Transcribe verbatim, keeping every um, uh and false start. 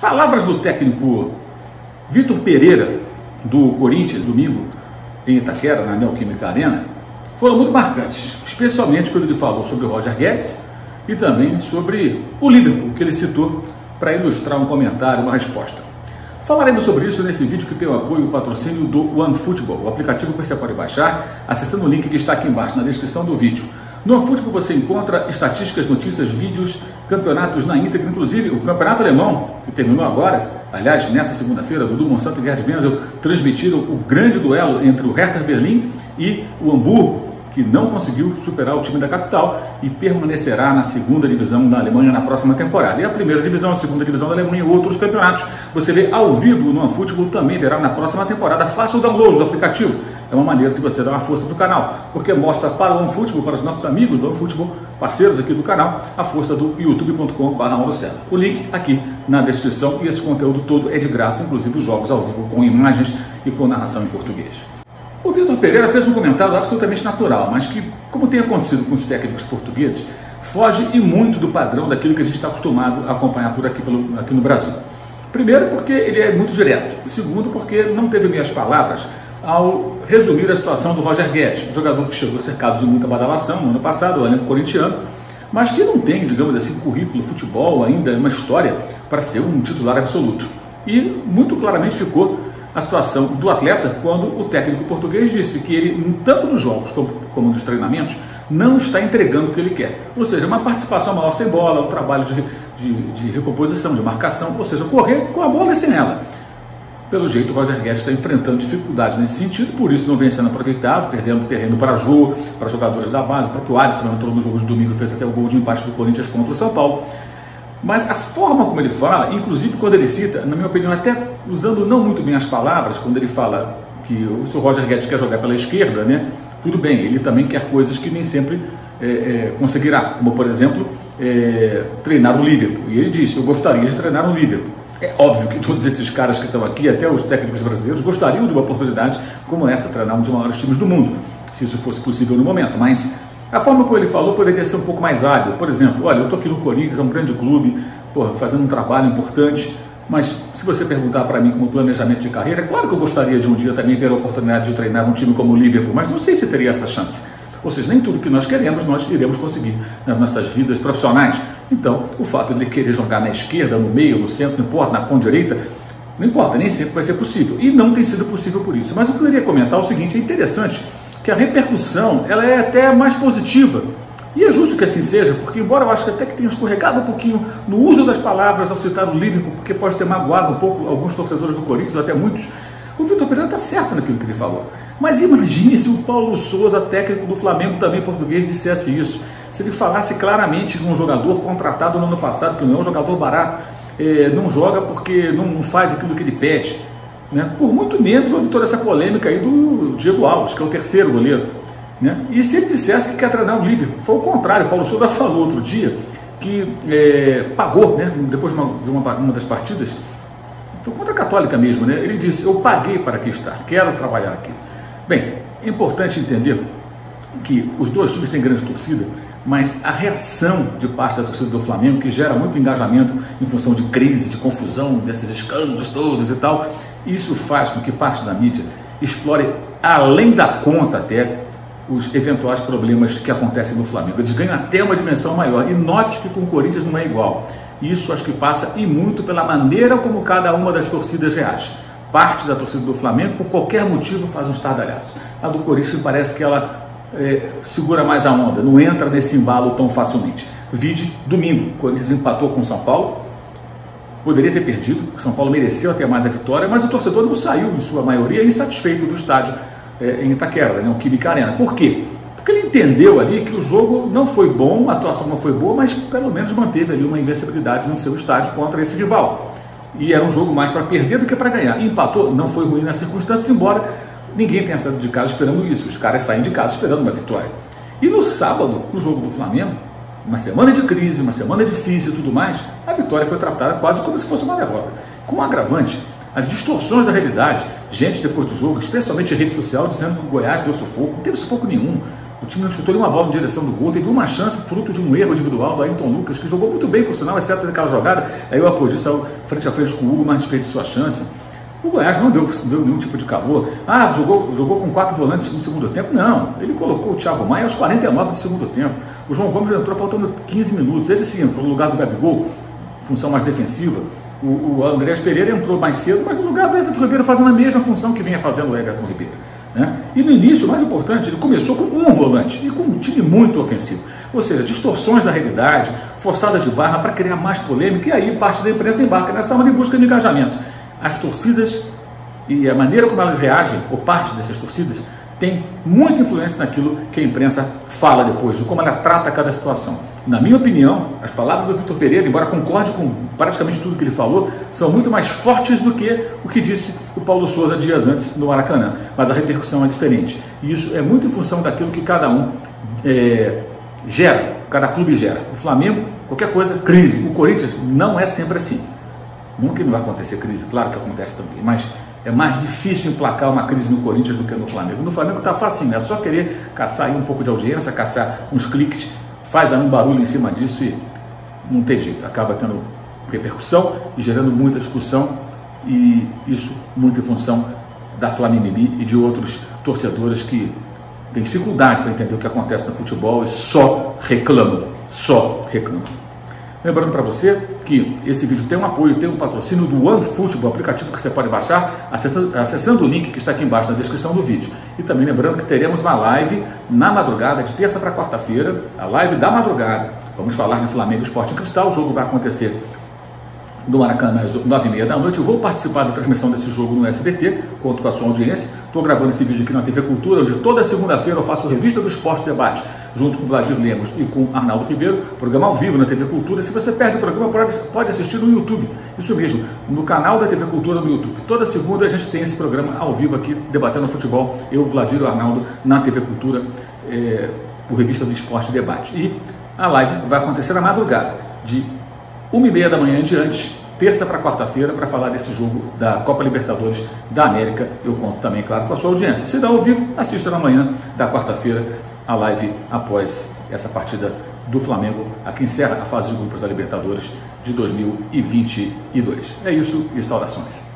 Palavras do técnico Vitor Pereira, do Corinthians, domingo, em Itaquera, na Neoquímica Arena, foram muito marcantes, especialmente quando ele falou sobre o Roger Guedes e também sobre o Liverpool, que ele citou para ilustrar um comentário, uma resposta. Falaremos sobre isso nesse vídeo que tem o apoio e o patrocínio do OneFootball, o aplicativo que você pode baixar acessando o link que está aqui embaixo na descrição do vídeo. No OneFootball você encontra estatísticas, notícias, vídeos, campeonatos na íntegra, inclusive o campeonato alemão, que terminou agora. Aliás, nessa segunda-feira, Dudu Monsanto e Gerd Wenzel transmitiram o grande duelo entre o Hertha Berlim e o Hamburgo, que não conseguiu superar o time da capital e permanecerá na segunda divisão da Alemanha na próxima temporada. E a primeira divisão, a segunda divisão da Alemanha e outros campeonatos você vê ao vivo no OneFootball, também verá na próxima temporada. Faça o download do aplicativo, é uma maneira de você dar uma força do canal, porque mostra para o OneFootball, para os nossos amigos do OneFootball, parceiros aqui do canal, a força do youtube ponto com barra Mauro César. O link aqui na descrição, e esse conteúdo todo é de graça, inclusive os jogos ao vivo com imagens e com narração em português. O Vitor Pereira fez um comentário absolutamente natural, mas que, como tem acontecido com os técnicos portugueses, foge e muito do padrão daquilo que a gente está acostumado a acompanhar por aqui, pelo, aqui no Brasil. Primeiro, porque ele é muito direto. Segundo, porque não teve meias palavras ao resumir a situação do Roger Guedes, jogador que chegou cercado de muita badalação no ano passado, o elenco corintiano, mas que não tem, digamos assim, currículo, futebol, ainda uma história para ser um titular absoluto. E muito claramente ficou a situação do atleta quando o técnico português disse que ele, tanto nos jogos como, como nos treinamentos, não está entregando o que ele quer. Ou seja, uma participação maior sem bola, um trabalho de, de, de recomposição, de marcação, ou seja, correr com a bola e sem ela. Pelo jeito, o Roger Guedes está enfrentando dificuldades nesse sentido, por isso não vem sendo aproveitado, perdendo terreno para Jô, para jogadores da base. O próprio Adson entrou no jogo de domingo e fez até o gol de empate do Corinthians contra o São Paulo. Mas a forma como ele fala, inclusive quando ele cita, na minha opinião, até usando não muito bem as palavras, quando ele fala que o Roger Guedes quer jogar pela esquerda, né? Tudo bem, ele também quer coisas que nem sempre é, é, conseguirá, como por exemplo, é, treinar o Liverpool. E ele disse, eu gostaria de treinar o Liverpool. É óbvio que todos esses caras que estão aqui, até os técnicos brasileiros, gostariam de uma oportunidade como essa, treinar um dos maiores times do mundo, se isso fosse possível no momento, mas a forma como ele falou poderia ser um pouco mais hábil. Por exemplo, olha, eu estou aqui no Corinthians, é um grande clube, porra, fazendo um trabalho importante, mas se você perguntar para mim como planejamento de carreira, é claro que eu gostaria de um dia também ter a oportunidade de treinar um time como o Liverpool, mas não sei se teria essa chance. Ou seja, nem tudo que nós queremos, nós iremos conseguir nas nossas vidas profissionais. Então, o fato de ele querer jogar na esquerda, no meio, no centro, não importa, na ponta direita, não importa, nem sempre vai ser possível. E não tem sido possível por isso. Mas o que eu queria comentar é o seguinte, é interessante que a repercussão ela é até mais positiva. E é justo que assim seja, porque embora eu acho que até que tenha escorregado um pouquinho no uso das palavras ao citar o Liverpool, porque pode ter magoado um pouco alguns torcedores do Corinthians, ou até muitos, o Vitor Pereira está certo naquilo que ele falou. Mas imagine se o Paulo Sousa, técnico do Flamengo, também português, dissesse isso. Se ele falasse claramente de um jogador contratado no ano passado, que não é um jogador barato, é, não joga porque não faz aquilo que ele pede. Né? Por muito menos houve toda essa polêmica aí do Diego Alves, que é o terceiro goleiro. Né? E se ele dissesse que quer treinar o Liverpool? Foi o contrário. O Paulo Sousa falou outro dia que é, pagou, né? Depois de, uma, de uma, uma das partidas, foi contra a Católica mesmo, né? Ele disse, eu paguei para aqui estar, quero trabalhar aqui. Bem, é importante entender que os dois times têm grande torcida, mas a reação de parte da torcida do Flamengo, que gera muito engajamento em função de crise, de confusão, desses escândalos todos e tal, isso faz com que parte da mídia explore além da conta até os eventuais problemas que acontecem no Flamengo. Eles ganham até uma dimensão maior. E note que com o Corinthians não é igual. Isso acho que passa e muito pela maneira como cada uma das torcidas reage. Parte da torcida do Flamengo, por qualquer motivo, faz um estardalhaço. A do Corinthians parece que ela é, segura mais a onda, não entra nesse embalo tão facilmente. Vide domingo, o Corinthians empatou com o São Paulo, poderia ter perdido, o São Paulo mereceu até mais a vitória, mas o torcedor não saiu, em sua maioria, insatisfeito do estádio é, em Itaquera, né, o Química Arena. Por quê? Porque ele entendeu ali que o jogo não foi bom, a atuação não foi boa, mas pelo menos manteve ali uma invencibilidade no seu estádio contra esse rival. E era um jogo mais para perder do que para ganhar. E empatou, não foi ruim nas circunstâncias, embora ninguém tenha saído de casa esperando isso. Os caras saem de casa esperando uma vitória. E no sábado, no jogo do Flamengo, uma semana de crise, uma semana difícil e tudo mais, a vitória foi tratada quase como se fosse uma derrota. Com um agravante, as distorções da realidade, gente depois do jogo, especialmente em rede social, dizendo que o Goiás deu sufoco. Não teve sufoco nenhum. O time não chutou nenhuma bola em direção do gol, teve uma chance fruto de um erro individual do Ayrton Lucas, que jogou muito bem, por sinal, exceto naquela jogada. Aí o Apodi saiu frente a frente com o Hugo, mas desperdiçou a chance. O Goiás não deu, não deu nenhum tipo de calor. Ah, jogou, jogou com quatro volantes no segundo tempo. Não, ele colocou o Thiago Maia aos quarenta e nove do segundo tempo. O João Gomes entrou faltando quinze minutos. Esse sim entrou no lugar do Gabigol, função mais defensiva. O, o Andrés Pereira entrou mais cedo, mas no lugar do Everton Ribeiro fazendo a mesma função que vinha fazendo o Everton Ribeiro. Né? E no início, o mais importante, ele começou com um volante e com um time muito ofensivo. Ou seja, distorções da realidade, forçadas de barra para criar mais polêmica, e aí parte da imprensa embarca nessa onda em busca de engajamento. As torcidas e a maneira como elas reagem, ou parte dessas torcidas, tem muita influência naquilo que a imprensa fala depois, de como ela trata cada situação. Na minha opinião, as palavras do Vitor Pereira, embora concorde com praticamente tudo que ele falou, são muito mais fortes do que o que disse o Paulo Souza dias antes no Maracanã. Mas a repercussão é diferente. E isso é muito em função daquilo que cada um é, gera, cada clube gera. O Flamengo, qualquer coisa, crise. O Corinthians não é sempre assim. Nunca não vai acontecer crise, claro que acontece também, mas é mais difícil emplacar uma crise no Corinthians do que no Flamengo. No Flamengo está facinho, é só querer caçar aí um pouco de audiência, caçar uns cliques, faz um barulho em cima disso e não tem jeito, acaba tendo repercussão e gerando muita discussão, e isso muito em função da Flamimimi e de outros torcedores que têm dificuldade para entender o que acontece no futebol e só reclamam, só reclamam. Lembrando para você que esse vídeo tem um apoio, tem um patrocínio do OneFootball, aplicativo que você pode baixar acessando o link que está aqui embaixo na descrição do vídeo. E também lembrando que teremos uma live na madrugada, de terça para quarta-feira, a live da madrugada. Vamos falar de Flamengo Sport Cristal, o jogo vai acontecer no Maracanã às nove e meia da noite. Eu vou participar da transmissão desse jogo no S B T, conto com a sua audiência. Estou gravando esse vídeo aqui na T V Cultura, onde toda segunda-feira eu faço Revista do Esporte Debate, junto com Vladir Lemos e com Arnaldo Ribeiro, programa ao vivo na T V Cultura. Se você perde o programa, pode, pode assistir no YouTube, isso mesmo, no canal da T V Cultura no YouTube. Toda segunda a gente tem esse programa ao vivo aqui, debatendo futebol, eu, Vladir e o Arnaldo, na T V Cultura, é, por Revista do Esporte Debate. E a live vai acontecer na madrugada, de uma e meia da manhã em diante, terça para quarta-feira, para falar desse jogo da Copa Libertadores da América. Eu conto também, claro, com a sua audiência. Se dá ao vivo, assista na manhã da quarta-feira a live após essa partida do Flamengo, a que encerra a fase de grupos da Libertadores de dois mil e vinte e dois. É isso e saudações.